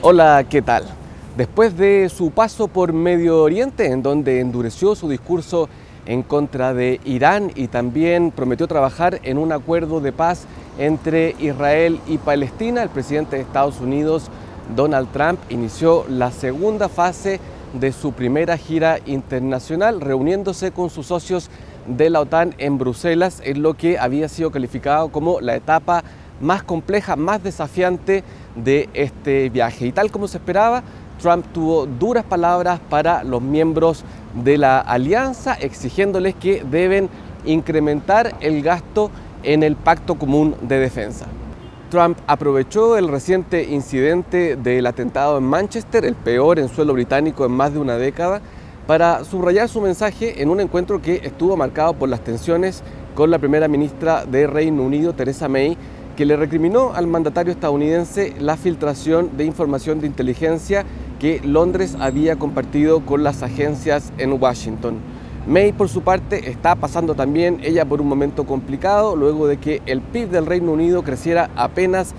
Hola, ¿qué tal? Después de su paso por Medio Oriente, en donde endureció su discurso en contra de Irán y también prometió trabajar en un acuerdo de paz entre Israel y Palestina, el presidente de Estados Unidos, Donald Trump, inició la segunda fase de su primera gira internacional, reuniéndose con sus socios de la OTAN en Bruselas, en lo que había sido calificado como la etapa más compleja, más desafiante de este viaje. Y tal como se esperaba, Trump tuvo duras palabras para los miembros de la alianza, exigiéndoles que deben incrementar el gasto en el Pacto Común de Defensa. Trump aprovechó el reciente incidente del atentado en Manchester, el peor en suelo británico en más de una década, para subrayar su mensaje en un encuentro que estuvo marcado por las tensiones con la primera ministra de Reino Unido, Theresa May, que le recriminó al mandatario estadounidense la filtración de información de inteligencia que Londres había compartido con las agencias en Washington. May, por su parte, está pasando también ella por un momento complicado luego de que el PIB del Reino Unido creciera apenas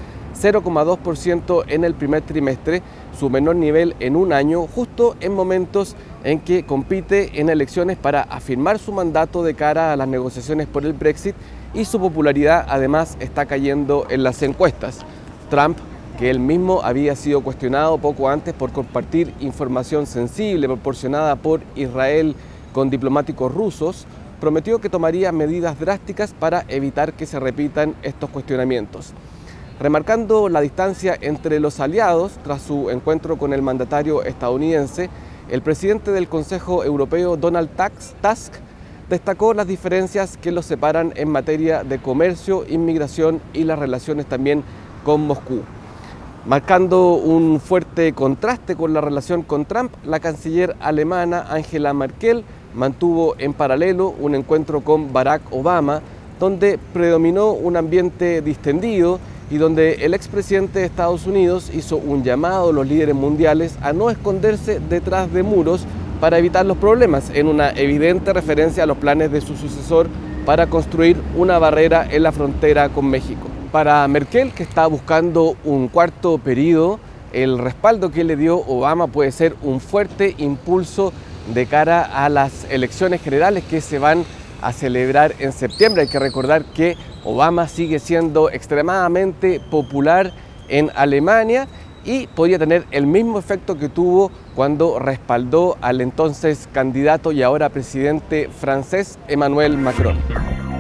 0,2% en el primer trimestre, su menor nivel en un año, justo en momentos en que compite en elecciones para afirmar su mandato de cara a las negociaciones por el Brexit, y su popularidad además está cayendo en las encuestas. Trump, que él mismo había sido cuestionado poco antes por compartir información sensible proporcionada por Israel con diplomáticos rusos, prometió que tomaría medidas drásticas para evitar que se repitan estos cuestionamientos. Remarcando la distancia entre los aliados tras su encuentro con el mandatario estadounidense, el presidente del Consejo Europeo, Donald Tusk, destacó las diferencias que los separan en materia de comercio, inmigración y las relaciones también con Moscú. Marcando un fuerte contraste con la relación con Trump, la canciller alemana Angela Merkel mantuvo en paralelo un encuentro con Barack Obama, donde predominó un ambiente distendido y donde el expresidente de Estados Unidos hizo un llamado a los líderes mundiales a no esconderse detrás de muros para evitar los problemas, en una evidente referencia a los planes de su sucesor para construir una barrera en la frontera con México. Para Merkel, que está buscando un cuarto periodo, el respaldo que le dio Obama puede ser un fuerte impulso de cara a las elecciones generales que se van a celebrar en septiembre. Hay que recordar que Obama sigue siendo extremadamente popular en Alemania y podría tener el mismo efecto que tuvo cuando respaldó al entonces candidato y ahora presidente francés Emmanuel Macron.